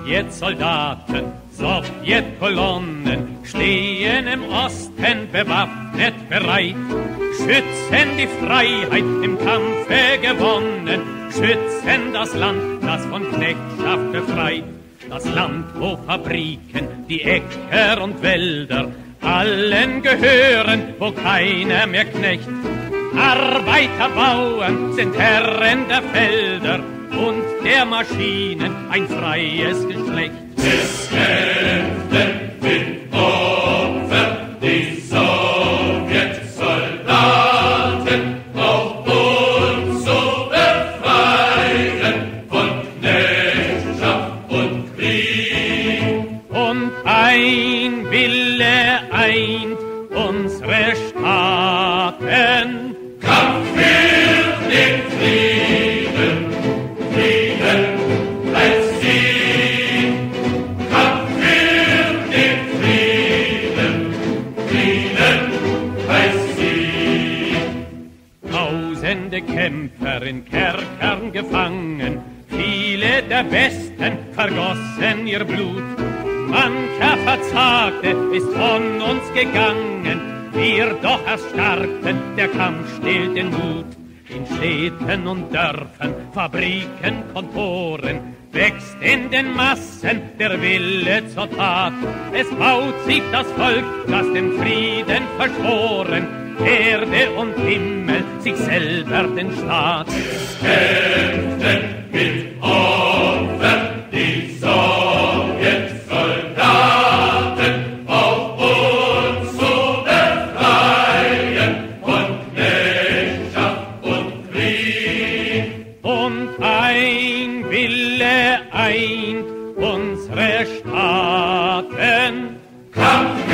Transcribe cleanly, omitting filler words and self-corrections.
Sowjetsoldaten, Sowjetkolonnen stehen im Osten bewaffnet bereit, schützen die Freiheit im Kampfe gewonnen, schützen das Land, das von Knechtschaft befreit. Das Land, wo Fabriken, die Äcker und Wälder allen gehören, wo keiner mehr knecht. Arbeiter, Bauern sind Herren der Felder und der Maschinen ein freies Geschlecht. Es kämpften mit Opfer die Sowjetsoldaten, auch uns zu befreien von Knechtschaft und Krieg. Und ein Wille eint unsere Staaten. Kampf für den Frieden, Frieden als Sieg. Kampf für den Frieden, Frieden als Sieg. Tausende Kämpfer in Kerkern gefangen, viele der Besten vergossen ihr Blut. Mancher Verzagte ist von uns gegangen, wir doch erstarkten, der Kampf stillt den Mut. In Städten und Dörfern, Fabriken, Kontoren wächst in den Massen der Wille zur Tat. Es baut sich das Volk, das den Frieden verschworen, Erde und Himmel, sich selber den Staat. Kämpften mit Opfer die Sowjetsoldaten, auch uns zu befreien von Knechtschaft und Krieg. Und ein Wille eint unsere Staaten. Kampf